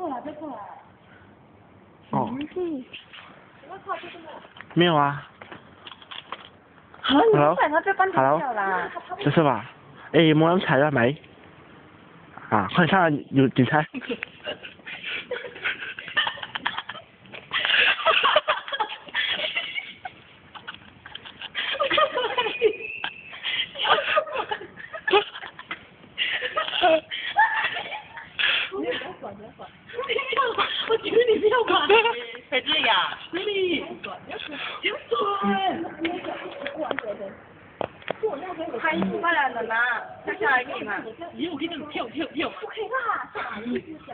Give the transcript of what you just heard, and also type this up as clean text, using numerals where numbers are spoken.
过来，别过来。 哦。 我操，这是我。 没有啊。 好了，你快把他被关掉啦。 这是吧？哎，冇人踩啦咪？啊，快睇下要點睇？ 我求你不要管。在这里呀，这里。别管。他衣服过来了呢，他下来可以吗？我跟你跳。不可以啦，